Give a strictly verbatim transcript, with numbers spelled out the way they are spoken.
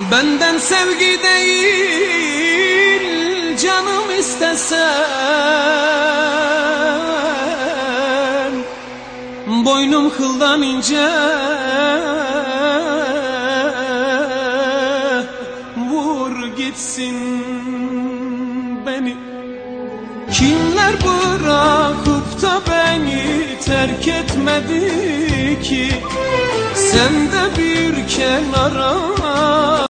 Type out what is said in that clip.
Benden sevgi değil canım istesen, boynum kıldan ince, vur gitsin beni. Kimler bırakıp da beni terk etmedi ki? Sen de bir kenara